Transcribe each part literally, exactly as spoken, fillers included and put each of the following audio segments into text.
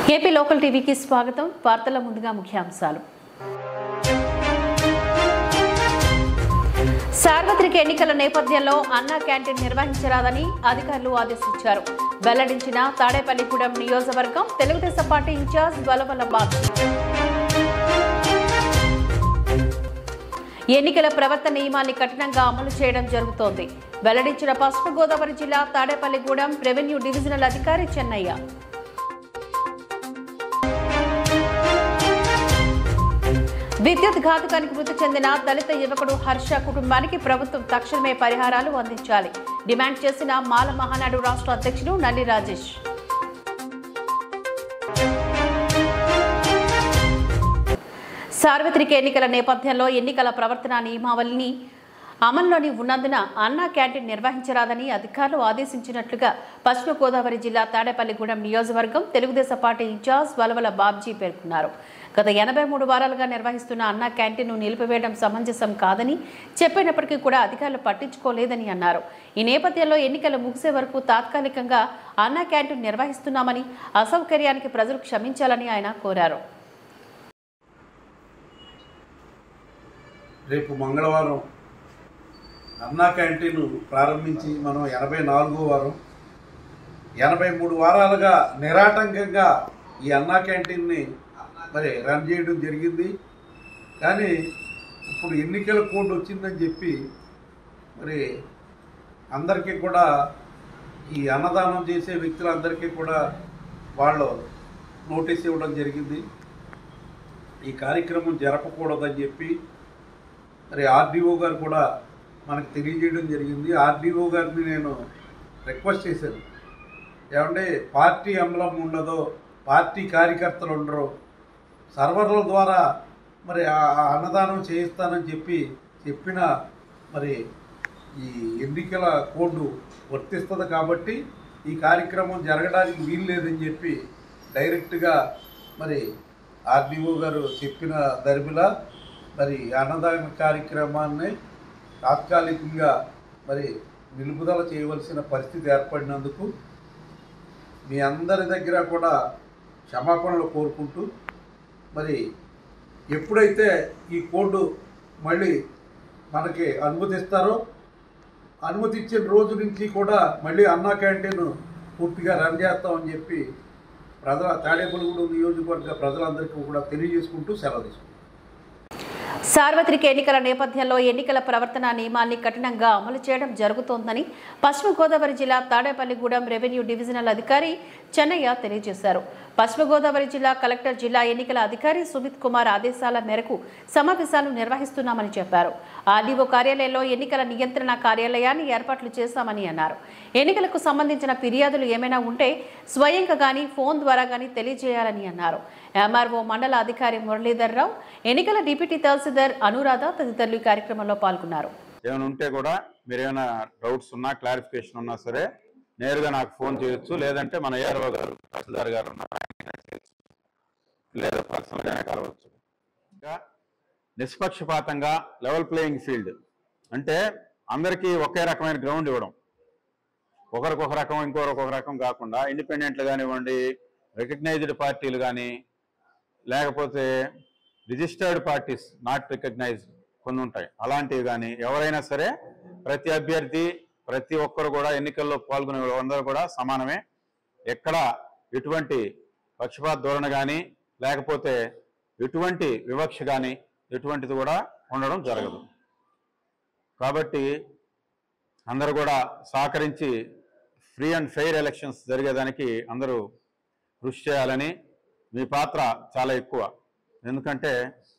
AP local టీవీకి స్వాగతం. వార్తల ముందుగా ముఖ్యాంశాలు. సార్వత్రిక ఎన్నికల నేపథ్యంలో అన్నా క్యాంటీన్ నిర్వహించరాదని అధికారులు ఆదేశించారు. వెల్లడించిన తాడేపల్లిగూడెం నియోజకవర్గం తెలుగుదేశం పార్టీ ఇన్ఛార్జ్ వలవల బాబు. ఎన్నికల ప్రవర్తన నియమాన్ని కఠినంగా అమలు చేయడం జరుగుతోంది. వెల్లడించిన పశ్చిమ గోదావరి జిల్లా తాడేపల్లిగూడెం రెవెన్యూ డివిజనల్ అధికారి చెన్నయ్య. విద్యుత్ ఘాతుకానికి మృతి చెందిన దళిత యువకుడు హర్ష కుటుంబానికి ప్రభుత్వం తక్షణమే పరిహారాలు అందించాలి డిమాండ్ చేసిన మాల మహానాడు రాష్ట్ర అధ్యక్షుడు నల్లి రాజేష్. సార్వత్రిక ఎన్నికల నేపథ్యంలో ఎన్నికల ప్రవర్తన నియమావళిని అమల్లోని ఉన్నందున అన్నా క్యాంటీన్ నిర్వహించరాదని అధికారులు ఆదేశించినట్లుగా పశ్చిమ గోదావరి జిల్లా తాడేపల్లిగూడెం నియోజకవర్గం తెలుగుదేశం పార్టీ ఇన్ఛార్జ్ వలవల బాబ్జీ పేర్కొన్నారు. గత ఎనభై మూడు వారాలుగా నిర్వహిస్తున్న అన్నా క్యాంటీన్ను నిలిపివేయడం సమంజసం కాదని చెప్పినప్పటికీ కూడా అధికారులు పట్టించుకోలేదని అన్నారు. ఈ నేపథ్యంలో ఎన్నికలు ముగిసే వరకు తాత్కాలికంగా అన్నా క్యాంటీన్ నిర్వహిస్తున్నామని అసౌకర్యానికి ప్రజలు క్షమించాలని ఆయన కోరారు. రేపు మంగళవారం అన్నా క్యాంటీన్ ప్రారంభించి మనం ఎనభై నాలుగో వారం ఎనభై మూడు వారాలుగా నిరాటంకంగా ఈ అన్నా క్యాంటీన్ని మరి రన్ చేయడం జరిగింది. కానీ ఇప్పుడు ఎన్నికల కోడ్ వచ్చిందని చెప్పి మరి అందరికీ కూడా ఈ అన్నదానం చేసే వ్యక్తులందరికీ కూడా వాళ్ళు నోటీస్ ఇవ్వడం జరిగింది. ఈ కార్యక్రమం జరపకూడదని చెప్పి మరి ఆర్డీఓ గారు కూడా మనకు తెలియజేయడం జరిగింది. ఆర్డీఓ గారిని నేను రిక్వెస్ట్ చేశాను, ఏమంటే పార్టీ అమలం ఉండదో, పార్టీ కార్యకర్తలు ఉండరు, సర్వర్ల ద్వారా మరి అన్నదానం చేయిస్తానని చెప్పి చెప్పిన మరి ఈ ఎన్నికల కోడ్ వర్తిస్తుంది కాబట్టి ఈ కార్యక్రమం జరగడానికి వీలు లేదని చెప్పి డైరెక్ట్గా మరి ఆర్డీఓ గారు చెప్పిన దరిమిలా మరి అన్నదాన కార్యక్రమాన్ని తాత్కాలికంగా మరి నిలుపుదల చేయవలసిన పరిస్థితి ఏర్పడినందుకు మీ అందరి దగ్గర కూడా క్షమాపణలు కోరుకుంటూ మరి ఎప్పుడైతే ఈ కోడ్ మళ్ళీ మనకి అనుమతిస్తారో అనుమతి ఇచ్చిన రోజు నుంచి కూడా మళ్ళీ అన్నా క్యాంటీన్ పూర్తిగా రన్ చేస్తామని చెప్పి ప్రజల తాడేపల్లిగూడెం నియోజకవర్గ ప్రజలందరికీ కూడా తెలియజేసుకుంటూ సెలవు తీసుకుంటాం. సార్వత్రిక ఎన్నికల నేపథ్యంలో ఎన్నికల ప్రవర్తన నియమాన్ని కఠినంగా అమలు చేయడం జరుగుతోందని పశ్చిమ గోదావరి జిల్లా తాడేపల్లిగూడెం రెవెన్యూ డివిజనల్ అధికారి చెన్నయ్య తెలియజేశారు. పశ్చిమ గోదావరి జిల్లా కలెక్టర్ జిల్లా ఎన్నికల అధికారి సుమిత్ కుమార్ ఆదేశాల మేరకు సమావేశాలు నిర్వహిస్తున్నామని చెప్పారు. ఆర్డీఓ కార్యాలయంలో ఎన్నికల నియంత్రణ కార్యాలయాన్ని ఏర్పాట్లు చేశామని అన్నారు. ఎన్నికలకు సంబంధించిన ఫిర్యాదులు ఏమైనా ఉంటే స్వయంగా గానీ ఫోన్ ద్వారా గానీ తెలియజేయాలని అన్నారు. ఎంఆర్ఓ మండల అధికారి మురళీధర్ రావు, ఎన్నికల డిప్యూటీ తహసీల్దార్ అనురాధ తదితరులు ఈ కార్యక్రమంలో పాల్గొన్నారు. ఏమైనా ఉంటే కూడా మీరు ఏమైనా డౌట్స్ ఉన్నా క్లారిఫికేషన్ ఉన్నా సరే నేరుగా నాకు ఫోన్ చేయొచ్చు, లేదంటే మన ఏఆర్ఓ గారు తహసీల్దార్ గారు లేదా పర్సనల్గా కలవచ్చు. ఇంకా నిష్పక్షపాతంగా లెవెల్ ప్లేయింగ్ ఫీల్డ్ అంటే అందరికీ ఒకే రకమైన గ్రౌండ్ ఇవ్వడం, ఒకరికి ఒక రకం ఇంకొకరికి ఒక రకం కాకుండా ఇండిపెండెంట్లు కానివ్వండి, రికగ్నైజ్డ్ పార్టీలు కానీ, లేకపోతే రిజిస్టర్డ్ పార్టీస్ నాట్ రికగ్నైజ్డ్ కొన్ని ఉంటాయి, అలాంటివి కానీ ఎవరైనా సరే ప్రతి అభ్యర్థి ప్రతి ఒక్కరు కూడా ఎన్నికల్లో పాల్గొనే అందరూ కూడా సమానమే. ఎక్కడ ఎటువంటి పక్షపాత ధోరణి కానీ లేకపోతే ఎటువంటి వివక్ష కానీ ఎటువంటిది కూడా ఉండడం జరగదు. కాబట్టి అందరూ కూడా సహకరించి ఫ్రీ అండ్ ఫెయిర్ ఎలక్షన్స్ జరిగేదానికి అందరూ కృషి చేయాలని. మీ పాత్ర చాలా ఎక్కువ, ఎందుకంటే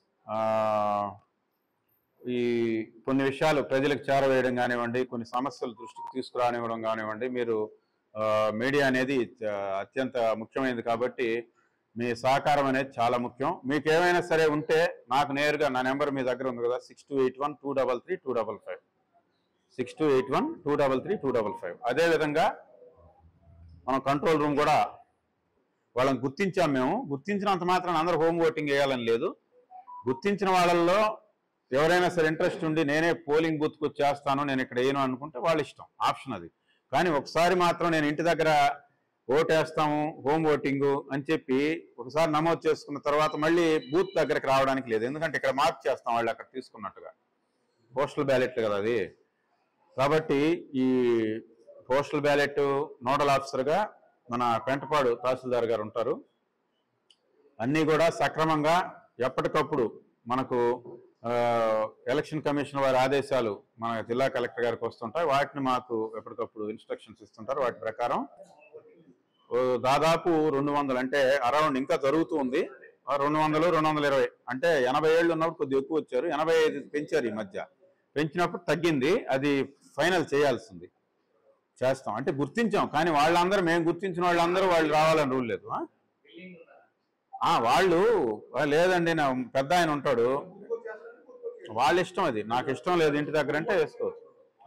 ఈ కొన్ని విషయాలు ప్రజలకు చేరవేయడం కానివ్వండి, కొన్ని సమస్యలు దృష్టికి తీసుకురానివ్వడం కానివ్వండి, మీరు మీడియా అనేది అత్యంత ముఖ్యమైనది కాబట్టి మీ సహకారం అనేది చాలా ముఖ్యం. మీకు ఏమైనా సరే ఉంటే నాకు నేరుగా నా నెంబర్ మీ దగ్గర ఉంది కదా, six two eight one two double three two double five six two eight one two double three two double five అదేవిధంగా మనం కంట్రోల్ రూమ్ కూడా వాళ్ళని గుర్తించాం. మేము గుర్తించినంత మాత్రం అందరూ హోమ్ ఓటింగ్ వేయాలని లేదు. గుర్తించిన వాళ్ళల్లో ఎవరైనా సరే ఇంట్రెస్ట్ ఉండి నేనే పోలింగ్ బూత్కి వచ్చేస్తాను, నేను ఇక్కడ వేయను అనుకుంటే వాళ్ళ ఇష్టం, ఆప్షన్ అది. కానీ ఒకసారి మాత్రం నేను ఇంటి దగ్గర ఓటేస్తాము హోమ్ ఓటింగు అని చెప్పి ఒకసారి నమోదు చేసుకున్న తర్వాత మళ్ళీ బూత్ దగ్గరకు రావడానికి లేదు. ఎందుకంటే ఇక్కడ మార్క్ చేస్తాం వాళ్ళు అక్కడ తీసుకున్నట్టుగా, పోస్టల్ బ్యాలెట్ కదా అది. కాబట్టి ఈ పోస్టల్ బ్యాలెట్ నోడల్ ఆఫీసర్గా మన పెంటపాడు తహసీల్దార్ గారు ఉంటారు. అన్నీ కూడా సక్రమంగా ఎప్పటికప్పుడు మనకు ఎలక్షన్ కమిషన్ వారి ఆదేశాలు మన జిల్లా కలెక్టర్ గారికి వస్తుంటాయి. వాటిని మాకు ఎప్పటికప్పుడు ఇన్స్ట్రక్షన్స్ ఇస్తుంటారు. వాటి ప్రకారం దాదాపు రెండు వందలు అంటే అరౌండ్ ఇంకా జరుగుతూ ఉంది. రెండు వందలు రెండు వందల ఇరవై అంటే ఎనభై ఏళ్ళు ఉన్నప్పుడు కొద్దిగా ఎక్కువ వచ్చారు, ఎనభై ఐదు పెంచారు. ఈ మధ్య పెంచినప్పుడు తగ్గింది. అది ఫైనల్ చేయాల్సింది, చేస్తాం అంటే గుర్తించాం. కానీ వాళ్ళందరూ మేము గుర్తించిన వాళ్ళందరూ వాళ్ళు రావాలని రూల్ లేదు. వాళ్ళు లేదండి నా పెద్ద ఆయన ఉంటాడు, వాళ్ళ ఇష్టం, అది నాకు ఇష్టం లేదు ఇంటి దగ్గర అంటే వేసుకోవచ్చు.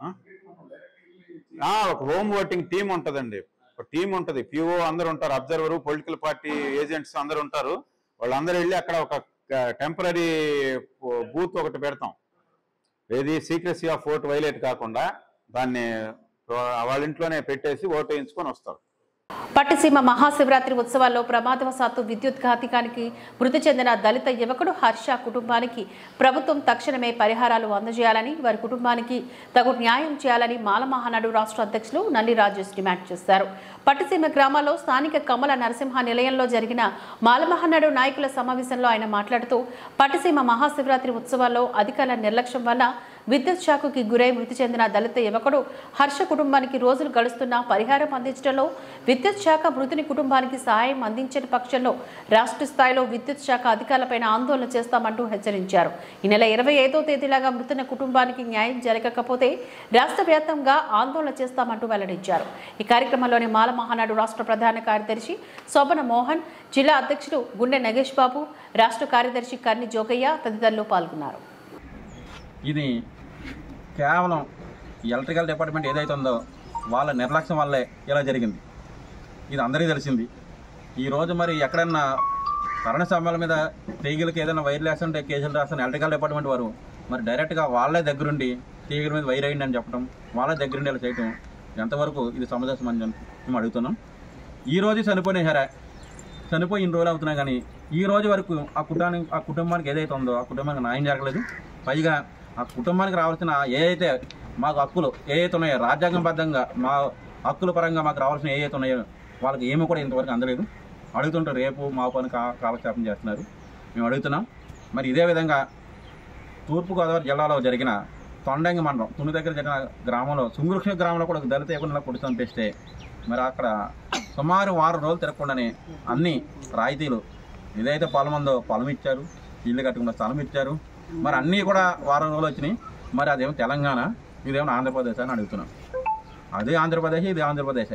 ఒక హోమ్ ఓటింగ్ టీం ఉంటుందండి, ఒక టీం ఉంటుంది, పిఓ అందరు ఉంటారు, అబ్జర్వరు, పొలిటికల్ పార్టీ ఏజెంట్స్ అందరు ఉంటారు. వాళ్ళందరూ వెళ్ళి అక్కడ ఒక టెంపరీ బూత్ ఒకటి పెడతాం. ఏది సీక్రెసీ ఆఫ్ ఓట్ వైలేట్ కాకుండా దాన్ని వాళ్ళ ఇంట్లోనే పెట్టేసి ఓటు వేయించుకొని వస్తారు. పట్టిసీమ మహాశివరాత్రి ఉత్సవాల్లో ప్రమాదవశాత్తు విద్యుత్ ఘాతికానికి మృతి చెందిన దళిత యువకుడు హర్ష కుటుంబానికి ప్రభుత్వం తక్షణమే పరిహారాలు అందజేయాలని, వారి కుటుంబానికి తగు న్యాయం చేయాలని మాల మహానాడు రాష్ట్ర అధ్యక్షులు నల్లి రాజేష్ డిమాండ్ చేశారు. పట్టిసీమ గ్రామాల్లో స్థానిక కమల నరసింహ నిలయంలో జరిగిన మాల మహానాడు నాయకుల సమావేశంలో ఆయన మాట్లాడుతూ, పట్టిసీమ మహాశివరాత్రి ఉత్సవాల్లో అధికారుల నిర్లక్ష్యం వల్ల విద్యుత్ షాకుకి గురై మృతి చెందిన దళిత యువకుడు హర్ష కుటుంబానికి రోజులు గడుస్తున్నా పరిహారం అందించడంలో విద్యుత్ శాఖ మృతుని కుటుంబానికి సహాయం అందించని పక్షంలో రాష్ట్ర స్థాయిలో విద్యుత్ శాఖ అధికారులపైన ఆందోళన చేస్తామంటూ హెచ్చరించారు. ఈ నెల ఇరవై ఐదో తేదీలాగా మృతుని కుటుంబానికి న్యాయం జరగకపోతే రాష్ట్ర వ్యాప్తంగా ఆందోళన చేస్తామంటూ వెల్లడించారు. ఈ కార్యక్రమంలోని మాల మహానాడు రాష్ట్ర ప్రధాన కార్యదర్శి శోభన మోహన్, జిల్లా అధ్యక్షుడు గుండె నగేష్ బాబు, రాష్ట్ర కార్యదర్శి కర్ని జోగయ్య తదితరులు పాల్గొన్నారు. ఇది కేవలం ఎలక్ట్రికల్ డిపార్ట్మెంట్ ఏదైతే ఉందో వాళ్ళ నిర్లక్ష్యం వల్లే ఇలా జరిగింది. ఇది అందరికీ తెలిసింది. ఈరోజు మరి ఎక్కడన్నా కరెంట్ స్తంభాల మీద తీగలకి ఏదైనా వైర్లు వేస్తుంటే కేసులు రాస్తున్న ఎలక్ట్రికల్ డిపార్ట్మెంట్ వారు మరి డైరెక్ట్గా వాళ్ళే దగ్గరుండి తీగల మీద వైర్ అయ్యింది అని చెప్పడం, వాళ్ళే దగ్గరుండి ఇలా చేయటం ఎంతవరకు ఇది సమంజసమని మేము అడుగుతున్నాం. ఈరోజు చనిపోయిన హెరా చనిపోయి ఇన్ని రోజులు అవుతున్నాయి, కానీ ఈ రోజు వరకు ఆ కుటుంబానికి ఆ కుటుంబానికి ఏదైతే ఉందో ఆ కుటుంబానికి న్యాయం జరగలేదు. పైగా ఆ కుటుంబానికి రావాల్సిన ఏదైతే మాకు హక్కులు ఏవైతే ఉన్నాయో రాజ్యాంగబద్ధంగా మా హక్కుల పరంగా మాకు రావాల్సిన ఏవైతే ఉన్నాయో వాళ్ళకి ఏమీ కూడా ఇంతవరకు అందలేదు. అడుగుతుంటారు, రేపు మా పని కా కాలక్షేపం చేస్తున్నారు. మేము అడుగుతున్నాం. మరి ఇదే విధంగా తూర్పుగోదావరి జిల్లాలో జరిగిన తొండంగి మండలం తుని దగ్గర జరిగిన గ్రామంలో సుంగురుక్ష గ్రామంలో కూడా దళిత యువకులను పొడి చంపేస్తే మరి అక్కడ సుమారు వారం రోజులు తిరగకుండానే అన్ని రాయితీలు ఏదైతే పొలం ఉందో పొలం ఇచ్చారు, ఇల్లు కట్టుకున్న స్థలం ఇచ్చారు. మరి అన్నీ కూడా వారం రోజులు వచ్చినాయి. మరి అదేమో తెలంగాణ, ఇదేమో ఆంధ్రప్రదేశ్ అని అడుగుతున్నాం. అదే ఆంధ్రప్రదేశ్, ఇది ఆంధ్రప్రదేశే.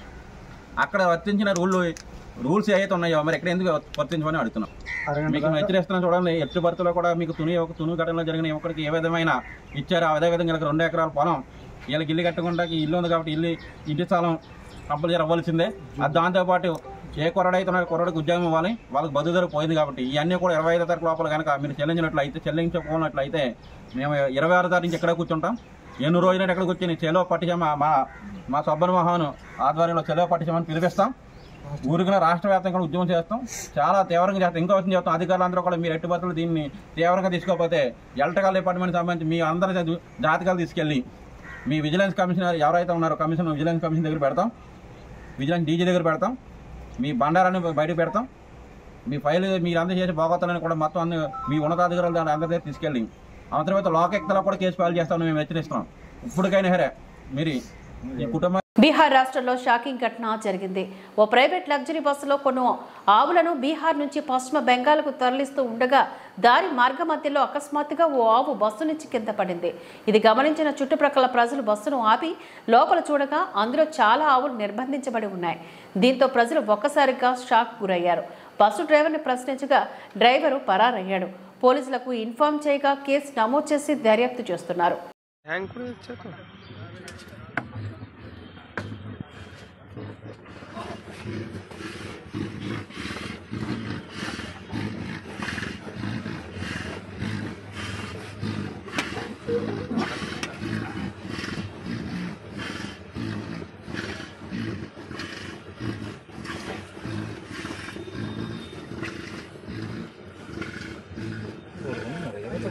అక్కడ వర్తించిన రూళ్ళు రూల్స్ ఏవైతే ఉన్నాయో మరి ఎక్కడ ఎందుకు వర్తించమని అడుగుతున్నాం. మీకు హెచ్చరిస్తున్నాం చూడండి. ఎత్తు భర్తలో కూడా మీకు తుని ఒక తుని ఘటనలో జరిగిన యువకుడికి ఏ విధమైన ఇచ్చారో అదే విధంగా వీళ్ళకి రెండు ఎకరాల పొలం, వీళ్ళకి ఇల్లు కట్టుకుంటా ఇల్లు ఉంది కాబట్టి ఇల్లు ఇంటి స్థలం కంపల్సరీ అవ్వాల్సిందే. అది దాంతోపాటు ఏ కొరడైతే ఉన్నాయో కొరడికి ఉద్యోగం ఇవ్వాలి, వాళ్ళకి బదుదర పోయింది కాబట్టి ఇవన్నీ కూడా ఇరవై ఐదో తారీఖు లోపల కనుక మీరు చెల్లించినట్లయితే చెల్లించకపోయినట్లయితే మేము ఇరవై ఆరో తారీఖు నుంచి ఎక్కడ కూర్చుంటాం. ఎన్ని రోజులైనా ఎక్కడ కూర్చొని చెలో పట్టించామా మా మా సబ్బన్ మోహన్ ఆధ్వర్యంలో చెలో పట్టించామని పిలిపిస్తాం. ఊరికిన రాష్ట్ర వ్యాప్తంగా ఉద్యమం చేస్తాం, చాలా తీవ్రంగా చేస్తాం. ఇంకో విషయం చెప్తాం, అధికారులందరూ కూడా మీరు ఎట్టి పరిస్థితులు దీన్ని తీవ్రంగా తీసుకోకపోతే ఎలక్ట్రికల్ డిపార్ట్మెంట్ సంబంధించి మీ అందరి జాతకాలు తీసుకెళ్ళి మీ విజిలెన్స్ కమిషనర్ ఎవరైతే ఉన్నారో కమిషన్ విజిలెన్స్ కమిషన్ దగ్గర పెడతాం, విజిలెన్స్ డీజీ దగ్గర పెడతాం, మీ బండారాన్ని బయటకు పెడతాం, మీ ఫైల్ మీరు అందరూ చేసి బాగోతాలని కూడా మొత్తం అన్ని మీ ఉన్నతాధికారులు దాన్ని అందరి దగ్గర తీసుకెళ్ళి ఆ తర్వాత లోకెక్తలో కూడా కేసు ఫైల్ చేస్తామని మేము హెచ్చరిస్తున్నాం. ఇప్పటికైనా సరే మీరు ఈ కుటుంబ బీహార్ రాష్ట్రంలో షాకింగ్ ఘటన జరిగింది. ఓ ప్రైవేట్ లగ్జరీ బస్సులో కొన్ని ఆవులను బీహార్ నుంచి పశ్చిమ బెంగాల్కు తరలిస్తూ ఉండగా దారి మార్గ మధ్యలో అకస్మాత్తుగా ఓ ఆవు బస్సు నుంచి కింద పడింది. ఇది గమనించిన చుట్టుప్రక్కల ప్రజలు బస్సును ఆపి లోపల చూడగా అందులో చాలా ఆవులు నిర్బంధించబడి ఉన్నాయి. దీంతో ప్రజలు ఒక్కసారిగా షాక్ గురయ్యారు. బస్సు డ్రైవర్ని ప్రశ్నించగా డ్రైవరు పరారయ్యాడు. పోలీసులకు ఇన్ఫార్మ్ చేయగా కేసు నమోదు చేసి దర్యాప్తు చేస్తున్నారు.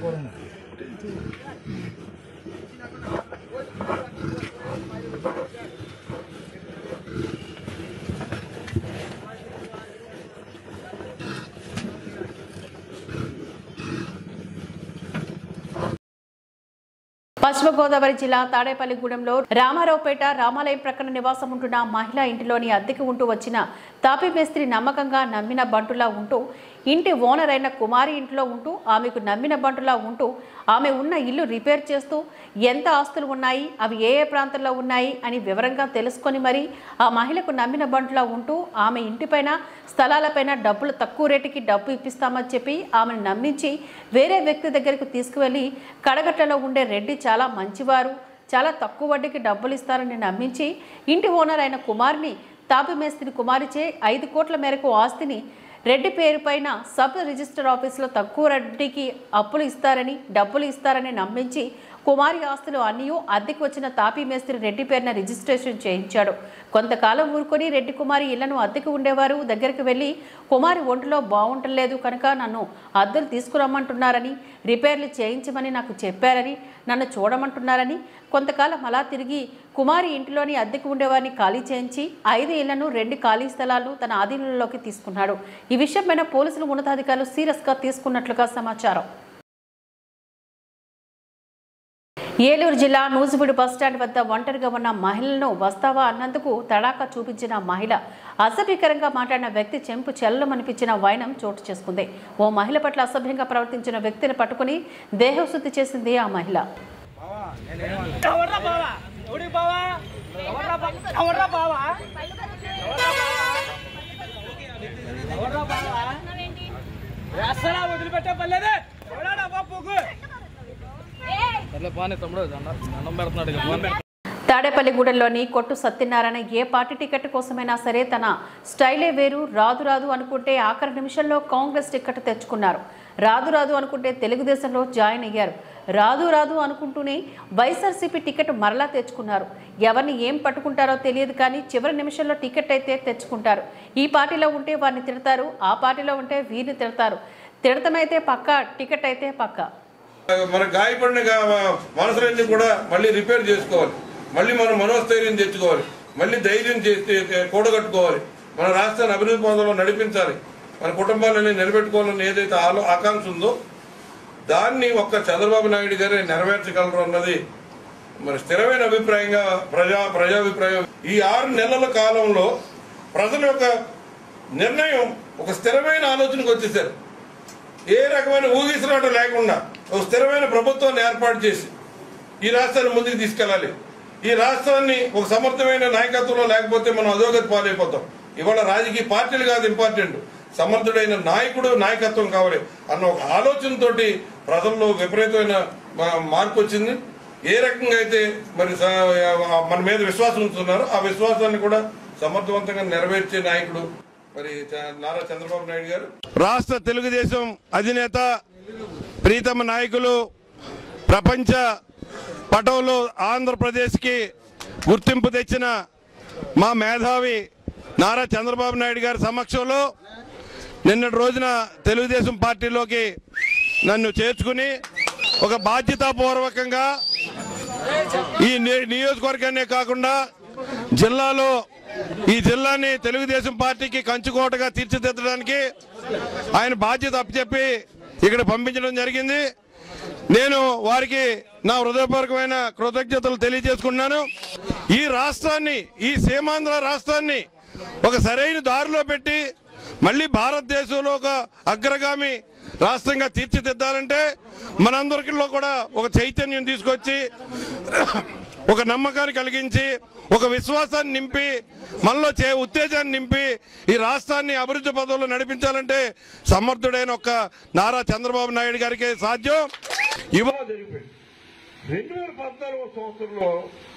పశ్చిమ గోదావరి జిల్లా తాడేపల్లిగూడెంలో రామారావుపేట రామాలయం ప్రక్కన నివాసం ఉంటున్న మహిళా ఇంటిలోని అద్దెకి ఉంటూ వచ్చిన తాపీ మేస్త్రి నమ్మకంగా నమ్మిన బంటులా ఉంటూ ఇంటి ఓనర్ అయిన కుమారి ఇంట్లో ఉంటూ ఆమెకు నమ్మిన బంటులా ఉంటూ ఆమె ఉన్న ఇల్లు రిపేర్ చేస్తూ ఎంత ఆస్తులు ఉన్నాయి, అవి ఏ ఏ ప్రాంతంలో ఉన్నాయి అని వివరంగా తెలుసుకొని మరి ఆ మహిళకు నమ్మిన బంటులా ఉంటూ ఆమె ఇంటిపైన స్థలాలపైన డబ్బులు తక్కువ రేటుకి డబ్బు ఇప్పిస్తామని చెప్పి ఆమెను నమ్మించి వేరే వ్యక్తి దగ్గరకు తీసుకువెళ్ళి కడగట్లలో ఉండే రెడ్డి చాలా మంచివారు, చాలా తక్కువ వడ్డీకి డబ్బులు ఇస్తారని నమ్మించి ఇంటి ఓనర్ అయిన కుమార్ని తాపీ మేస్త్రి కుమారిచే ఐదు కోట్ల మేరకు ఆస్తిని రెడ్డి పేరు పైన సబ్ రిజిస్టర్ ఆఫీసులో తక్కువ వడ్డీకి అప్పులు ఇస్తారని డబ్బులు ఇస్తారని నమ్మించి కుమారి ఆస్తులు అన్నీ అద్దెకి వచ్చిన తాపీ మేస్త్రి రెడ్డి పేరున రిజిస్ట్రేషన్ చేయించాడు. కొంతకాలం ఊరుకొని రెడ్డి కుమారి ఇళ్లను అద్దెకి ఉండేవారు దగ్గరికి వెళ్ళి కుమారి ఒంటిలో బాగుంటలేదు కనుక నన్ను అద్దెలు తీసుకురమ్మంటున్నారని, రిపేర్లు చేయించమని నాకు చెప్పారని, నన్ను చూడమంటున్నారని కొంతకాలం అలా తిరిగి కుమారి ఇంటిలోని అద్దెకి ఉండేవారిని ఖాళీ చేయించి ఐదు ఇళ్లను రెండు ఖాళీ స్థలాలను తన ఆధీనంలోకి తీసుకున్నాడు. ఈ విషయమైన పోలీసులు ఉన్నతాధికారులు సీరియస్గా తీసుకున్నట్లుగా సమాచారం. ఏలూరు జిల్లా నూజివీడు బస్టాండ్ వద్ద ఒంటరిగా ఉన్న మహిళలను వస్తావా అన్నందుకు తడాకా చూపించిన మహిళ అసభ్యకరంగా మాట్లాడిన వ్యక్తి చెంపు చెల్లమనిపించిన వైనం చోటు చేసుకుంది. ఓ మహిళ పట్ల అసభ్యంగా ప్రవర్తించిన వ్యక్తిని పట్టుకుని దేహశుద్ధి చేసింది ఆ మహిళ. తాడేపల్లిగూడెంలోని కొట్టు సత్యనారాయణ ఏ పార్టీ టికెట్ కోసమైనా సరే తన స్టైలే వేరు, రాదు రాదు అనుకుంటే ఆఖరి నిమిషంలో కాంగ్రెస్ టికెట్ తెచ్చుకున్నారు. రాదు రాదు అనుకుంటే తెలుగుదేశంలో జాయిన్ అయ్యారు. రాదు రాదు అనుకుంటూనే వైఎస్ఆర్సీపీ టికెట్ మరలా తెచ్చుకున్నారు. ఎవరిని ఏం పట్టుకుంటారో తెలియదు కానీ చివరి నిమిషంలో టికెట్ అయితే తెచ్చుకుంటారు. ఈ పార్టీలో ఉంటే వారిని తిడతారు, ఆ పార్టీలో ఉంటే వీరిని తిడతారు. తిడతమైతే పక్క, టికెట్ అయితే పక్క. మన గాయపడిన మనసులన్నీ కూడా మళ్ళీ రిపేర్ చేసుకోవాలి, మళ్ళీ మనం మనోస్థైర్యం తెచ్చుకోవాలి, మళ్ళీ ధైర్యం చేసి కూడగట్టుకోవాలి, మన రాష్ట్రాన్ని అభివృద్ధి పథంలో నడిపించాలి, మన కుటుంబాలని నిలబెట్టుకోవాలని ఏదైతే ఆలో ఆకాంక్ష ఉందో దాన్ని ఒక్క చంద్రబాబు నాయుడు గారే నెరవేర్చగలరు అన్నది మరి స్థిరమైన అభిప్రాయంగా ప్రజా ప్రజాభిప్రాయం. ఈ ఆరు నెలల కాలంలో ప్రజల యొక్క నిర్ణయం ఒక స్థిరమైన ఆలోచనకు వచ్చేసారు. ఏ రకమైన ఊగిసలాట లేకుండా ఒక స్థిరమైన ప్రభుత్వాన్ని ఏర్పాటు చేసి ఈ రాష్ట్రాన్ని ముందుకు తీసుకెళ్లాలి. ఈ రాష్ట్రాన్ని ఒక సమర్థమైన నాయకత్వంలో లేకపోతే మనం అధోగతి పాలైపోతాం. ఇవాళ రాజకీయ పార్టీలు కాదు ఇంపార్టెంట్, సమర్థుడైన నాయకుడు నాయకత్వం కావాలి అన్న ఒక ఆలోచనతోటి ప్రజల్లో విపరీతమైన మార్పు వచ్చింది. ఏ రకంగా అయితే మరి మన మీద విశ్వాసం ఉంచుతున్నారో ఆ విశ్వాసాన్ని కూడా సమర్థవంతంగా నెరవేర్చే నాయకుడు మరి నారా చంద్రబాబు నాయుడు గారు. రాష్ట్ర తెలుగుదేశం అధినేత ప్రీతమ నాయకులు ప్రపంచ పటంలో ఆంధ్రప్రదేశ్కి గుర్తింపు తెచ్చిన మా మేధావి నారా చంద్రబాబు నాయుడు గారి సమక్షంలో నిన్నటి రోజున తెలుగుదేశం పార్టీలోకి నన్ను చేర్చుకుని ఒక బాధ్యతాపూర్వకంగా ఈ నియోజకవర్గాన్నే కాకుండా జిల్లాలో ఈ జిల్లాని తెలుగుదేశం పార్టీకి కంచుకోటగా తీర్చిదిద్దడానికి ఆయన బాధ్యత అప్పచెప్పి ఇక్కడ పంపించడం జరిగింది. నేను వారికి నా హృదయపూర్వకమైన కృతజ్ఞతలు తెలియజేసుకుంటున్నాను. ఈ రాష్ట్రాన్ని, ఈ సీమాంధ్ర రాష్ట్రాన్ని ఒక సరైన దారిలో పెట్టి మళ్ళీ భారతదేశంలో ఒక అగ్రగామి రాష్ట్రంగా తీర్చిదిద్దాలంటే మనందరిలో కూడా ఒక చైతన్యం తీసుకొచ్చి ఒక నమ్మకాన్ని కలిగించి ఒక విశ్వాసాన్ని నింపి మనలో చే ఉత్తేజాన్ని నింపి ఈ రాష్ట్రాన్ని అభివృద్ధి పదంలో నడిపించాలంటే సమర్థుడైన ఒక నారా చంద్రబాబు నాయుడు గారికి సాధ్యం. ఇవాళ జరిగిపోయింది. రెండు వేల పద్నాలుగో సంవత్సరంలో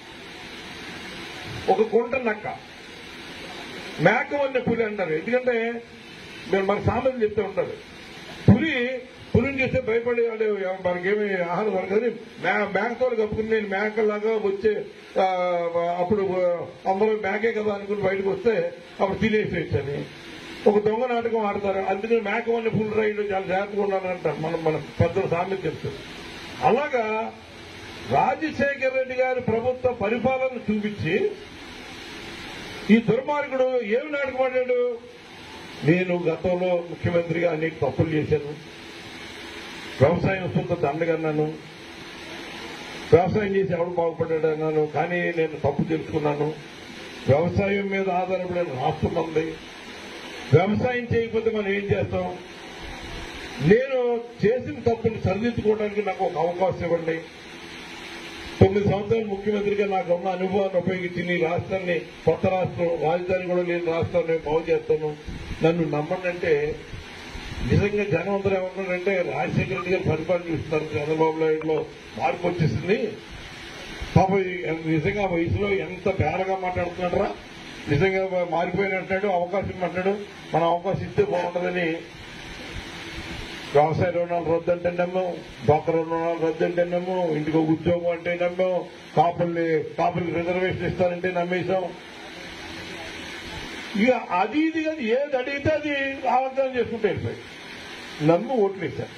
ఒక కుంట నక్క మేక వన్న పులి అంటారు. ఎందుకంటే మీరు మన సామెతలు చెప్తూ ఉంటారు. పులి పులిని చూస్తే భయపడి మనకేమి ఆహారం దొరకదు, మేకతో కప్పుకుని నేను మేకలాగా వచ్చే అప్పుడు అందరూ మేకే కదా అనుకుని బయటకు వస్తే అప్పుడు తినేసేయచ్చని ఒక దొంగ నాటకం ఆడతారు. అందుకని మేకవన్నీ ఫుల్ రైడ్ చాలా జాగ్రత్తగా ఉండాలంటారు. మనం మన పెద్దలు సామెత చెప్తారు. అలాగా రాజశేఖర రెడ్డి గారి ప్రభుత్వ పరిపాలన చూపించి ఈ దుర్మార్గుడు ఏమి నాటకం ఆడాడు? నేను గతంలో ముఖ్యమంత్రిగా అనేక తప్పులు చేశాను, వ్యవసాయం వస్తుందో దండగన్నాను, వ్యవసాయం చేసి ఎవడు బాగుపడ్డాడు అన్నాను, కానీ నేను తప్పు తెలుసుకున్నాను. వ్యవసాయం మీద ఆధారపడిన రాష్ట్రం ఉంది, వ్యవసాయం చేయకపోతే మనం ఏం చేస్తాం? నేను చేసిన తప్పుని సరిదిద్దుకోవడానికి నాకు ఒక అవకాశం ఇవ్వండి. తొమ్మిది సంవత్సరాలు ముఖ్యమంత్రిగా నాకు ఉన్న అనుభవాన్ని ఉపయోగించి నీ రాష్ట్రాన్ని, కొత్త రాష్ట్రం, రాజధాని కూడా లేని రాష్ట్రాన్ని బాగు చేస్తాను, నన్ను నమ్మనంటే నిజంగా జనం అందరూ ఏమన్నారంటే రాజశేఖర రెడ్డి గారు పరిపాలన చూస్తున్నారు, చంద్రబాబు నాయుడులో మార్పు వచ్చేసింది, పాప నిజంగా వయసులో ఎంత బేరగా మాట్లాడుతున్నాడరా, నిజంగా మారిపోయినట్టాడు, అవకాశం అంటాడు, మనం అవకాశం ఇస్తే బాగుంటుందని వ్యవసాయ రుణాలు రద్దు అంటే నమ్మాం, డ్వాక్రా రుణాలు రద్దు అంటే నమ్మాం, ఇంటికి ఉద్యోగం అంటే నమ్మాం, కాపుల్ని కాపులకి రిజర్వేషన్ ఇస్తారంటే నమ్మేశాం. ఇక అది ఇది కానీ ఏది అడిగితే అది ఆవర్తనం చేసుకుంటూ వెళ్ళిపోయి నమ్మి ఓట్లు వేశారు.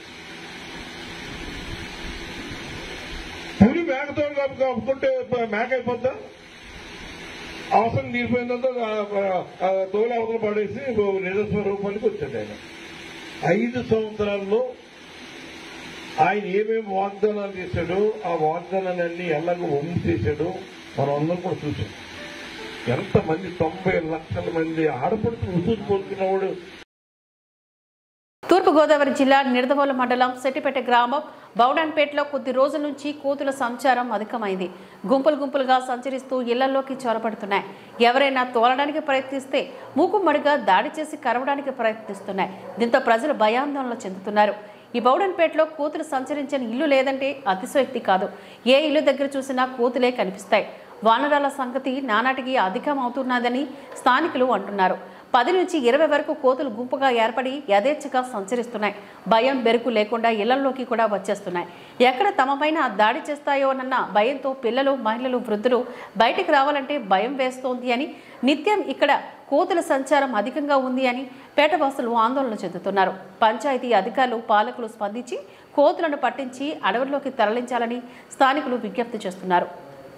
పులి మేకతో కప్పుకుంటే మేక అయిపోద్దా? అవసరం తీరిపోయిందంతా తోలు అవతల పడేసి నిజస్వరూపానికి వచ్చాడు ఆయన. ఐదు సంవత్సరాల్లో ఆయన ఏమేమి వాగ్దానాలు చేశాడో ఆ వాగ్దానాలన్నీ ఎలాగో ఒమ్ము చేశాడో మనం అందరం కూడా చూసాం. ఎంతమంది తొంభై లక్షల మంది ఆడపడుతులు ఉసూరు పోతున్నవాడు. తూర్పుగోదావరి జిల్లా నిడదవోలు మండలం సెట్టిపేట గ్రామం బౌడాన్పేటలో కొద్ది రోజుల నుంచి కోతుల సంచారం అధికమైంది. గుంపులు గుంపులుగా సంచరిస్తూ ఇళ్లలోకి చొరబడుతున్నాయి. ఎవరైనా తోలడానికి ప్రయత్నిస్తే మూకుమ్మడిగా దాడి చేసి కరవడానికి ప్రయత్నిస్తున్నాయి. దీంతో ప్రజలు భయాందోళన చెందుతున్నారు. ఈ బౌడన్పేటలో కోతులు సంచరించని ఇల్లు లేదంటే అతిశయోక్తి కాదు. ఏ ఇల్లు దగ్గర చూసినా కోతులే కనిపిస్తాయి. వానరాల సంగతి నానాటికి అధికం అవుతున్నదని స్థానికులు అంటున్నారు. పది నుంచి ఇరవై వరకు కోతులు గుంపుగా ఏర్పడి యథేచ్ఛగా సంచరిస్తున్నాయి. భయం బెరుకు లేకుండా ఇళ్లలోకి కూడా వచ్చేస్తున్నాయి. ఎక్కడ తమపైన దాడి చేస్తాయోనన్న భయంతో పిల్లలు, మహిళలు, వృద్ధులు బయటికి రావాలంటే భయం వేస్తోంది అని, నిత్యం ఇక్కడ కోతుల సంచారం అధికంగా ఉంది అని పేటవాసులు ఆందోళన చెందుతున్నారు. పంచాయతీ అధికారులు, పాలకులు స్పందించి కోతులను పట్టించి అడవుల్లోకి తరలించాలని స్థానికులు విజ్ఞప్తి చేస్తున్నారు.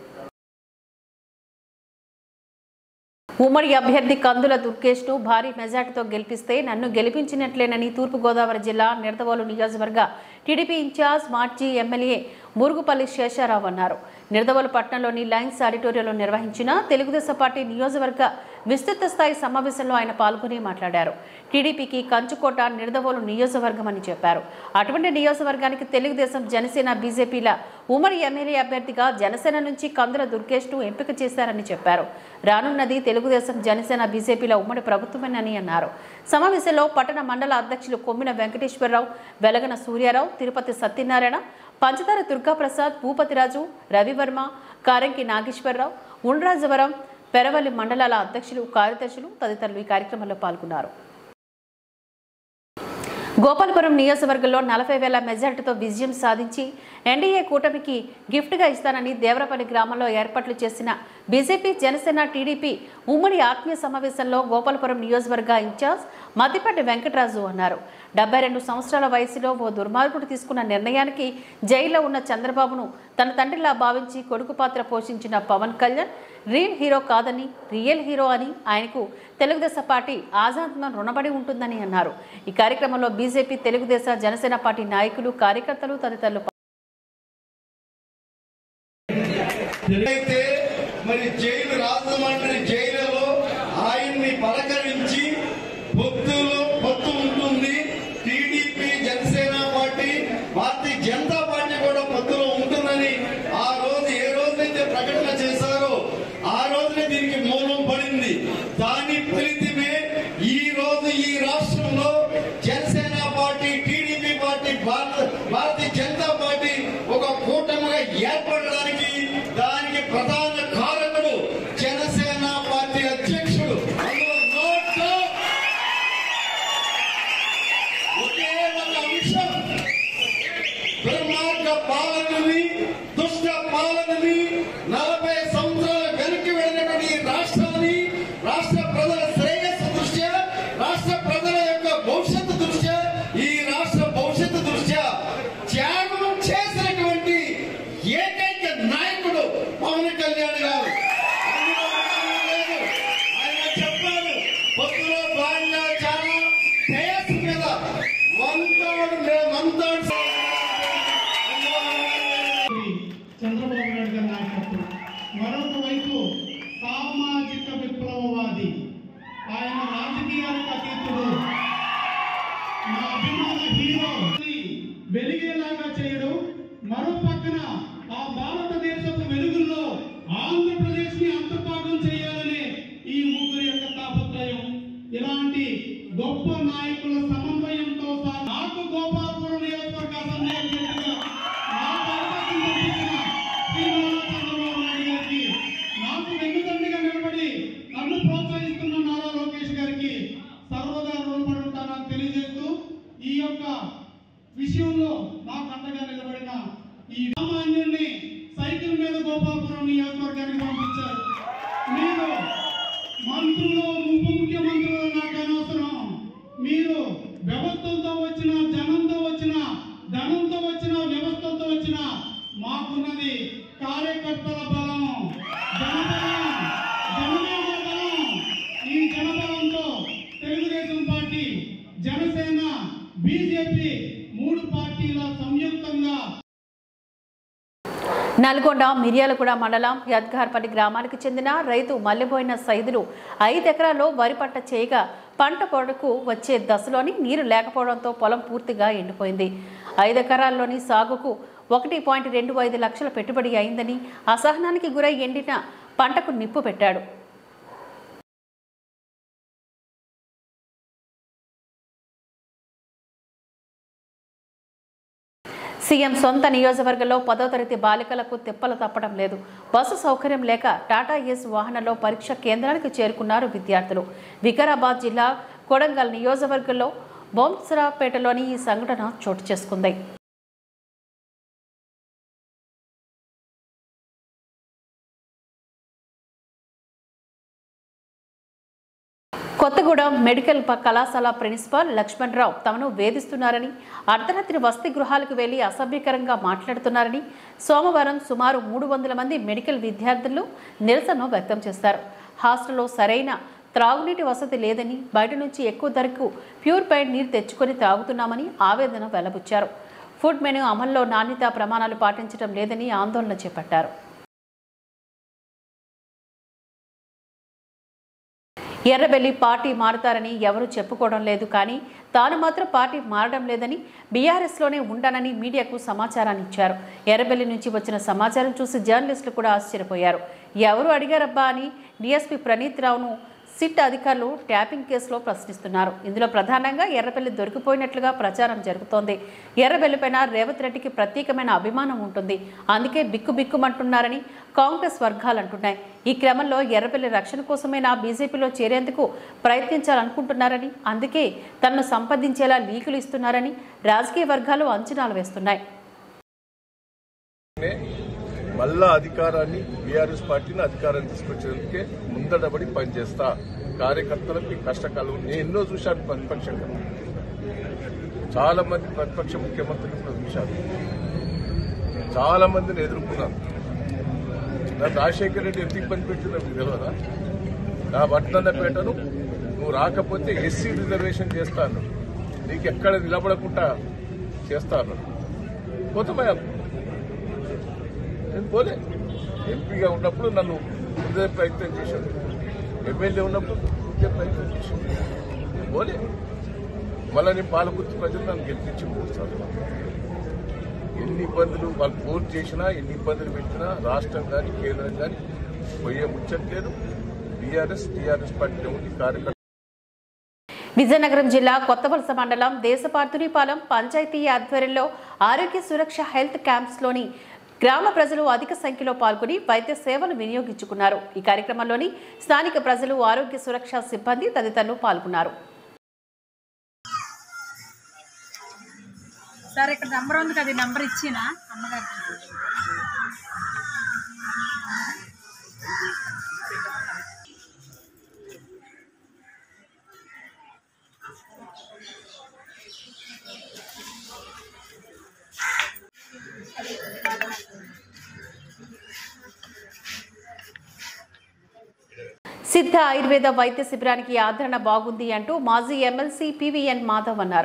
ఉమ్మడి అభ్యర్థి కందుల దుర్గేష్ ను భారీ మెజార్టీతో గెలిపిస్తే నన్ను గెలిపించినట్లేనని తూర్పుగోదావరి జిల్లా నిడదవోలు నియోజకవర్గ టీడీపీ ఇన్ఛార్జ్ మాజీ ఎమ్మెల్యే మురుగుపల్లి శేషారావు అన్నారు. నిడదవోలు పట్టణంలోని లయన్స్ ఆడిటోరియంలో నిర్వహించిన తెలుగుదేశం పార్టీ నియోజకవర్గ విస్తృత స్థాయి సమావేశంలో ఆయన పాల్గొని మాట్లాడారు. టీడీపీకి కంచుకోట నిడదవోలు నియోజకవర్గం అని చెప్పారు. అటువంటి నియోజకవర్గానికి తెలుగుదేశం, జనసేన, బీజేపీల ఉమ్మడి ఎమ్మెల్యే అభ్యర్థిగా జనసేన నుంచి కందుల దుర్గేష్ ను ఎంపిక చేశారని చెప్పారు. రానున్నది తెలుగుదేశం, జనసేన, బీజేపీల ఉమ్మడి ప్రభుత్వమేనని అన్నారు. సమావేశంలో పట్టణ మండల అధ్యక్షులు కొమ్మిన వెంకటేశ్వరరావు, వెలగన సూర్యారావు, తిరుపతి సత్యనారాయణ, పంచదార దుర్గాప్రసాద్, భూపతిరాజు, రవివర్మ, కారంకి నాగేశ్వరరావు, ఉండ్రాజవరం, పెరవల్లి మండలాల అధ్యక్షులు, కార్యదర్శులు తదితరులు ఈ కార్యక్రమంలో పాల్గొన్నారు. గోపాలపురం నియోజకవర్గంలో నలభై వేల మెజార్టీతో విజయం సాధించి ఎన్డీఏ కూటమికి గిఫ్ట్గా ఇస్తానని దేవరపల్లి గ్రామంలో ఏర్పాట్లు చేసిన బీజేపీ, జనసేన, టీడీపీ ఉమ్మడి ఆత్మీయ సమావేశంలో గోపాలపురం నియోజకవర్గ ఇన్ఛార్జ్ మద్దిపాటి వెంకటరాజు అన్నారు. డెబ్బై రెండు సంవత్సరాల వయసులో ఓ దుర్మార్గుడు తీసుకున్న నిర్ణయానికి జైల్లో ఉన్న చంద్రబాబును తన తండ్రిలా భావించి కొడుకు పాత్ర పోషించిన పవన్ కళ్యాణ్ రియల్ హీరో కాదని రియల్ హీరో అని ఆయనకు తెలుగుదేశం పార్టీ ఆజాత్మ రుణపడి ఉంటుందని అన్నారు. ఈ కార్యక్రమంలో బీజేపీ, తెలుగుదేశం, జనసేన పార్టీ నాయకులు, కార్యకర్తలు తదితరులు మరి జైలు రాజమండ్రి జైలులో ఆయన్ని పలకరించి పొత్తులో పొత్తు ఉంటుంది. TDP, Janasena party, Bharatiya Janata party కూడా పొత్తులో ఉంటుందని ఆ రోజు ఏ రోజైతే ప్రకటన చేశారో ఆ రోజునే దీనికి మూలం పడింది. దాని ఫలితమే ఈ రోజు ఈ రాష్ట్రంలో Janasena party, TDP party, Bharatiya Janata party ఒక కూటమిగా ఏర్పడడానికి దానికి ప్రధాన కారకుడు జనసేన పార్టీ అధ్యక్షుడు. ఒకే ఒక అంశం, దుర్మార్గ పాలనని, దుష్ట పాలనని, నలభై సంవత్సరాల వెనక్కి వెళ్ళినటువంటి రాష్ట్రాన్ని రాష్ట్ర ప్రజల శ్రేయస్సు దృష్ట్యా, రాష్ట్ర చంద్రబాబు నాయుడు గారి నాయకత్వం. మరొక వైపు సామాజిక విప్లవవాది, ఆయన రాజకీయాలకు అతీతుడు, నా అభిమాన హీరో వెలిగేలాగా చేయడం. మరో పక్కన ఆ భారతదేశపు వెలుగుల్లో ఆంధ్రప్రదేశ్ ని అంతర్భాగం చేయాలనే ఈ ముగ్గురు యొక్క తాపత్రయం. ఇలాంటి గొప్ప నాయకుల సమన్వయంతో నాకు గోపాలపురం నియోజకవర్గ అసెంబ్లీ అభ్యర్థిగా నాకు అవకాశం కల్పించిన శ్రీ నారా చంద్రబాబు నాయుడు గారికి, నాకు వెన్నుదండిగా నిలబడి నన్ను ప్రోత్సహిస్తున్న నారా లోకేష్ గారికి సర్వదా రుణపడి ఉంటానని తెలియజేస్తూ, ఈ యొక్క విషయంలో నాకు అండగా నిలబడిన ఈ సామాన్యుల్ని సైకిల్ మీద గోపాలపురం నియోజకవర్గానికి పంపించారు. మీరు మంత్రులు, ఉప ముఖ్యమంత్రులు నాకు అనవసరం. మీరు వ్యవస్థలతో వచ్చిన, జనంతో వచ్చిన, ధనంతో వచ్చిన, వ్యవస్థలతో వచ్చిన, మాకున్నది కార్యకర్తల బలం, జనబలం, జనమే మా బలం. ఈ జనబలంతో తెలుగుదేశం పార్టీ, జనసేన, బీజేపీ మూడు పార్టీల సంయుక్తంగా నల్గొండ మిర్యాలగూడ మండలం యద్గార్పల్లి గ్రామానికి చెందిన రైతు మల్లెబోయిన సైదులు ఐదు ఎకరాల్లో వరి పంట చేయగా పంట పొడకు వచ్చే దశలోని నీరు లేకపోవడంతో పొలం పూర్తిగా ఎండిపోయింది. ఐదు ఎకరాల్లోని సాగుకు ఒకటి పాయింట్ రెండు ఐదు లక్షల పెట్టుబడి అయిందని అసహనానికి గురై ఎండిన పంటకు నిప్పు పెట్టాడు. సీఎం సొంత నియోజకవర్గంలో పదో తరగతి బాలికలకు తిప్పలు తప్పడం లేదు. బస్సు సౌకర్యం లేక టాటా ఏస్ వాహనంలో పరీక్ష కేంద్రానికి చేరుకున్నారు విద్యార్థులు. వికారాబాద్ జిల్లా కొడంగల్ నియోజకవర్గంలో బొంసరాపేటలోని ఈ సంఘటన చోటు చేసుకుంది. కొత్తగూడెం మెడికల్ కళాశాల ప్రిన్సిపాల్ లక్ష్మణరావు తమను వేధిస్తున్నారని, అర్ధరాత్రి వసతి గృహాలకు వెళ్లి అసభ్యకరంగా మాట్లాడుతున్నారని సోమవారం సుమారు మూడు వందల మంది మెడికల్ విద్యార్థులు నిరసన వ్యక్తం చేశారు. హాస్టల్లో సరైన త్రాగునీటి వసతి లేదని, బయట నుంచి ఎక్కువ ధరకు ప్యూరిఫైడ్ నీరు తెచ్చుకొని తాగుతున్నామని ఆవేదన వెల్లబుచ్చారు. ఫుడ్ మెనూ అమల్లో నాణ్యతా ప్రమాణాలు పాటించడం లేదని ఆందోళన చేపట్టారు. ఎర్రబెల్లి పార్టీ మారుతారని ఎవరూ చెప్పుకోవడం లేదు, కానీ తాను మాత్రం పార్టీ మారడం లేదని బీఆర్ఎస్లోనే ఉంటానని మీడియాకు సమాచారాన్ని ఇచ్చారు. ఎర్రబెల్లి నుంచి వచ్చిన సమాచారం చూసి జర్నలిస్టులు కూడా ఆశ్చర్యపోయారు. ఎవరు అడిగారబ్బా అని డీఎస్పీ ప్రణీత్ రావును సిట్ అధికారులు ట్యాపింగ్ కేసులో ప్రశ్నిస్తున్నారు. ఇందులో ప్రధానంగా ఎర్రబెల్లి దొరికిపోయినట్లుగా ప్రచారం జరుగుతోంది. ఎర్రబెల్లిపైన రేవంత్ రెడ్డికి ప్రత్యేకమైన అభిమానం ఉంటుంది, అందుకే బిక్కు బిక్కుమంటున్నారని కాంగ్రెస్ వర్గాలు అంటున్నాయి. ఈ క్రమంలో ఎర్రబెల్లి రక్షణ కోసమైనా బీజేపీలో చేరేందుకు ప్రయత్నించాలనుకుంటున్నారని, అందుకే తనను సంపాదించేలా లీకులు ఇస్తున్నారని రాజకీయ వర్గాలు అంచనాలు వేస్తున్నాయి. మళ్ళా అధికారాన్ని బీఆర్ఎస్ పార్టీని అధికారాన్ని తీసుకొచ్చేందుకే ముందడబడి పనిచేస్తా. కార్యకర్తలకు కష్టకాలం నేను ఎన్నో చూశాను. ప్రతిపక్షంగా చాలా మంది ప్రతిపక్ష ముఖ్యమంత్రులు కూడా చూశాను. చాలా మందిని ఎదుర్కొన్నాను. నా రాజశేఖర రెడ్డి ఎందుకు పని పెట్టినా మీకు తెలియదా? నా వడ్డన్నపేటను నువ్వు రాకపోతే ఎస్సీ రిజర్వేషన్ చేస్తాను, నీకు ఎక్కడ నిలబడకుండా చేస్తాను. పోతమయ్యా నేను పోలే. ఎంపీగా ఉన్నప్పుడు నన్ను ఇదే ప్రయత్నం చేశాను, ఎమ్మెల్యే ఉన్నప్పుడు ఇదే ప్రయత్నం చేశాను. నేను పోలే. మళ్ళీ నేను పాలకుర్తి ప్రజలు నన్ను గెలిపించి మూడుసార్లు. ఎన్ని ఇబ్బందులు వాళ్ళు ఫోన్ చేసినా, ఎన్ని ఇబ్బందులు పెట్టినా రాష్ట్రం కానీ కేంద్రం కానీ పోయే ముచ్చట్లేదు. బీఆర్ఎస్ టీఆర్ఎస్ పార్టీలో ఉండి కార్యకర్త. విజయనగరం జిల్లా కొత్తవలస మండలం దేశపార్తునిపాలెం పంచాయతీ ఆధ్వర్యంలో ఆరోగ్య సురక్ష హెల్త్ క్యాంప్స్లోని గ్రామ ప్రజలు అధిక సంఖ్యలో పాల్గొని వైద్య సేవలు వినియోగించుకున్నారు. ఈ కార్యక్రమంలోని స్థానిక ప్రజలు, ఆరోగ్య సురక్ష సిబ్బంది తదితరులు పాల్గొన్నారు. సార్ ఇక్కడ నంబర్ ఉంది కదా, నంబర్ ఇచ్చినా అమ్మగారికి. సిద్ధ ఆయుర్వేద వైద్య శిబిరానికి ఆదరణ బాగుంది అంటూ మాజీ ఎమ్మెల్సీ పీవీఎన్ మాధవ్ అన్నారు.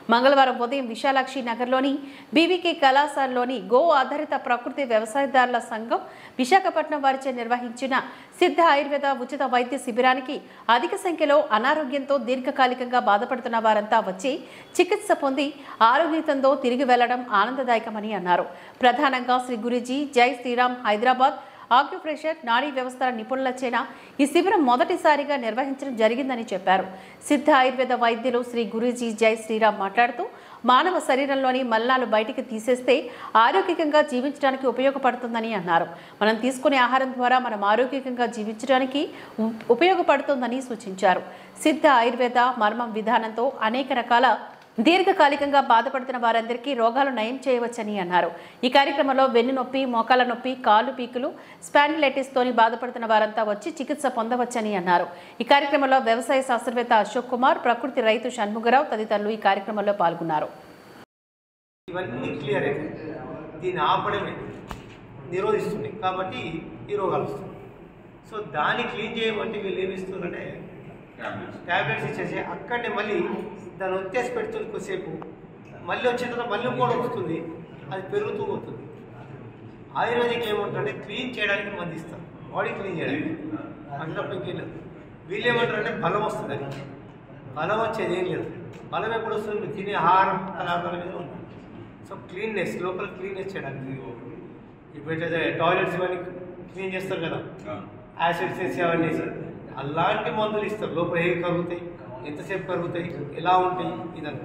మంగళవారం ఉదయం విశాలాక్షి నగర్లోని బీవీకే కళాశాలలోని గో ఆధారిత ప్రకృతి వ్యవసాయదారుల సంఘం విశాఖపట్నం వారిచే నిర్వహించిన సిద్ధ ఆయుర్వేద ఉచిత వైద్య శిబిరానికి అధిక సంఖ్యలో అనారోగ్యంతో దీర్ఘకాలికంగా బాధపడుతున్న వారంతా వచ్చి చికిత్స పొంది ఆరోగ్యంతో తిరిగి వెళ్లడం ఆనందదాయకమని అన్నారు. ప్రధానంగా శ్రీ గురూజీ జై శ్రీరామ్ హైదరాబాద్ ఆక్యుప్రెషర్ నాడీ వ్యవస్థల నిపుణులచేన ఈ శిబిరం మొదటిసారిగా నిర్వహించడం జరిగిందని చెప్పారు. సిద్ధ ఆయుర్వేద వైద్యులు శ్రీ గురూజీ జై శ్రీరామ్ మాట్లాడుతూ మానవ శరీరంలోని మలినాలు బయటికి తీసేస్తే ఆరోగ్యకంగా జీవించడానికి ఉపయోగపడుతుందని అన్నారు. మనం తీసుకునే ఆహారం ద్వారా మనం ఆరోగ్యకంగా జీవించడానికి ఉపయోగపడుతుందని సూచించారు. సిద్ధ ఆయుర్వేద మర్మం విధానంతో అనేక రకాల దీర్ఘకాలికంగా బాధపడుతున్న వారందరికీ రోగాలు నయం చేయవచ్చని అన్నారు. ఈ కార్యక్రమంలో వెన్ను నొప్పి, మోకాల నొప్పి, కాలు పీకులు, స్పాండిలైటిస్ తోని బాధపడుతున్న వారంతా వచ్చి చికిత్స పొందవచ్చని అన్నారు. ఈ కార్యక్రమంలో వ్యవసాయ శాస్త్రవేత్త అశోక్ కుమార్, ప్రకృతి రైతు షణ్ముగరావు తదితరులు ఈ కార్యక్రమంలో పాల్గొన్నారు. ఇవన్నీ క్లియర్ అయితే దీన్ని ఆపడమే నిరోధిస్తుంది కాబట్టి ఈ రోగాలు వస్తుంది. సో దాన్ని క్లీన్ చేయమంటే వీళ్ళు ఏమి ఇస్తున్నారంటే ట్యాబ్లెట్స్ ఇచ్చేసి అక్కడనే మళ్ళీ దాన్ని ఒత్తేసి పెడుతుంది కొద్దిసేపు, మళ్ళీ వచ్చిన తర్వాత మళ్ళీ కూడా వస్తుంది, అది పెరుగుతూ పోతుంది. ఆయుర్వేదిక్ ఏమంటారంటే క్లీన్ చేయడానికి మంది ఇస్తారు, బాడీ క్లీన్ చేయడానికి. అందులో ఇంకేం వీళ్ళు ఏమంటారంటే బలం వస్తుంది. అది బలం వచ్చేది ఏం లేదు. బలం ఎప్పుడు వస్తుంది? తినే ఆహారం పదార్థాల మీద ఉంటుంది. సో క్లీన్నెస్, లోపల క్లీన్నెస్ చేయడానికి ఇప్పుడు టాయిలెట్స్ ఇవన్నీ క్లీన్ చేస్తారు కదా, యాసిడ్స్ వేసి అవన్నీ అలాంటి మందులు ఇస్తారు. లోపల ఏవి కరుగుతాయి, ఎంతసేపు కరుగుతాయి, ఎలా ఉంటాయి, ఇదంతా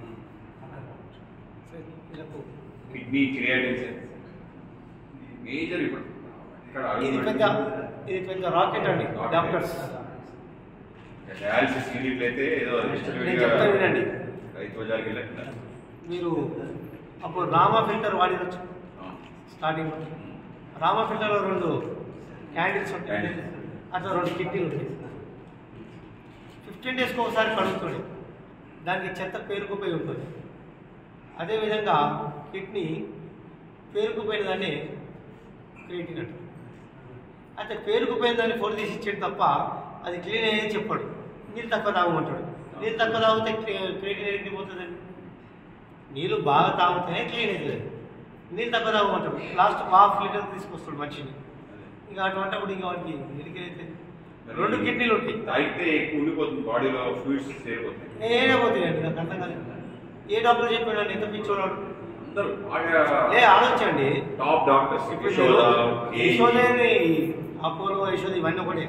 కిడ్నీ క్రియాటిన్ మేజర్. ఇప్పుడు ఇది పెద్ద ఇది పెద్ద రాకెట్ అండి. డాక్టర్స్ డయాలసిస్ యూనిట్లు అయితే ఏదో నేను చెప్తా వినండి. రైతు బజార్కి వెళ్ళకుండా మీరు అప్పుడు రామా ఫిల్టర్ వాడినచ్చు. స్టార్టింగ్ రామా ఫిల్టర్లో రెండు క్యాండిల్స్ ఉంటాయి, అట్లా రెండు కిడ్నీలు ఉంటాయి. ఫిఫ్టీన్ డేస్కి ఒకసారి కడుగుతుంది, దానికి చెత్త పేరుకుపోయి ఉంటుంది. అదేవిధంగా కిడ్నీ పేరుకుపోయిన దాన్ని క్రియేటిన్ అంటారు. అయితే పేరుకుపోయిన దాన్ని ఫోన్ తీసి ఇచ్చాడు తప్ప అది క్లీన్ అయ్యేది చెప్పాడు. నీళ్ళు తక్కువ తాగమంటాడు. నీళ్ళు తక్కువ తాగితే క్రియేటిన్ ఏంటి పోతుందండి? నీళ్ళు బాగా తాగితేనే క్లీన్ అవుతుంది. నీళ్ళు తక్కువ తాగమంటాడు. లాస్ట్ హాఫ్ లీటర్ తీసుకొస్తాడు మనిషిని. ఇక అటువంటిప్పుడు ఇంకా వాడికి ఎదిగైతే రెండు కిడ్నీలు ఉంటాయి. తాగితే ఉండిపోతుంది బాడీలో, ఫ్లూయిడ్స్ చేరిపోతాయి. ఏడైపోతాయండి. నాకు అర్థం కాదు. ఏ డాక్టర్ చెప్పాడు? ఎంత పిచ్చోడాడు. అందరూ ఏ ఆలోచించండి. టాప్ డాక్టర్స్ యశోదేని, అపోలో, యశోద ఇవన్నీ ఒకటే.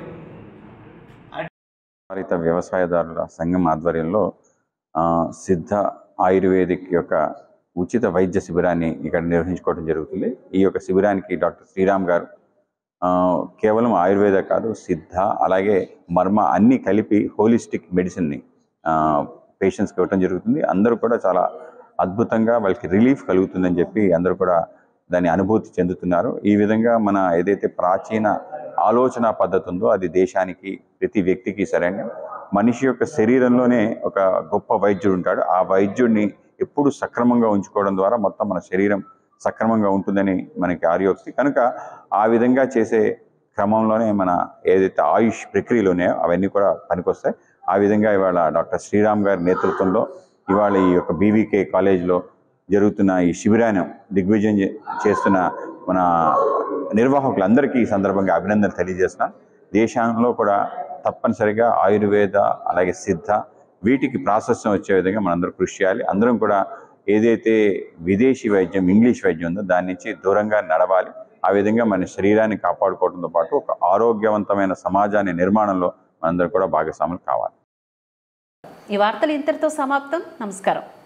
ఆధారిత వ్యవసాయదారుల సంఘం ఆధ్వర్యంలో సిద్ధ ఆయుర్వేదిక్ యొక్క ఉచిత వైద్య శిబిరాన్ని ఇక్కడ నిర్వహించుకోవడం జరుగుతుంది. ఈ యొక్క శిబిరానికి డాక్టర్ శ్రీరామ్ గారు కేవలం ఆయుర్వేద కాదు, సిద్ధ అలాగే మర్మ అన్నీ కలిపి హోలిస్టిక్ మెడిసిన్ని పేషెంట్స్కి ఇవ్వడం జరుగుతుంది. అందరూ కూడా చాలా అద్భుతంగా వాళ్ళకి రిలీఫ్ కలుగుతుందని చెప్పి అందరూ కూడా దాన్ని అనుభూతి చెందుతున్నారు. ఈ విధంగా మన ఏదైతే ప్రాచీన ఆలోచన పద్ధతి ఉందో అది దేశానికి, ప్రతి వ్యక్తికి సరైన మనిషి యొక్క శరీరంలోనే ఒక గొప్ప వైద్యుడు ఉంటాడు. ఆ వైద్యుడిని ఎప్పుడు సక్రమంగా ఉంచుకోవడం ద్వారా మొత్తం మన శరీరం సక్రమంగా ఉంటుందని మనకి ఆర్యోక్తి. కనుక ఆ విధంగా చేసే క్రమంలోనే మన ఏదైతే ఆయుష్ ప్రక్రియలు ఉన్నాయో అవన్నీ కూడా పనికొస్తాయి. ఆ విధంగా ఇవాళ డాక్టర్ శ్రీరామ్ గారి నేతృత్వంలో ఇవాళ ఈ యొక్క బీవీకే కాలేజ్లో జరుగుతున్న ఈ శిబిరాన్ని దిగ్విజయం చేస్తున్న మన నిర్వాహకులందరికీ ఈ సందర్భంగా అభినందనలు తెలియజేస్తున్నాను. దేశంలో కూడా తప్పనిసరిగా ఆయుర్వేద అలాగే సిద్ధ వీటికి ప్రాశస్త్యం వచ్చే విధంగా మనందరూ కృషి చేయాలి. అందరం కూడా ఏదైతే విదేశీ వైద్యం, ఇంగ్లీష్ వైద్యం ఉందో దాని నుంచి దూరంగా నడవాలి. ఆ విధంగా మన శరీరాన్ని కాపాడుకోవడంతో పాటు ఒక ఆరోగ్యవంతమైన సమాజాన్ని నిర్మాణంలో మనందరూ కూడా భాగస్వాములు కావాలి. ఈ వార్తలు ఇంతటితో సమాప్తం. నమస్కారం.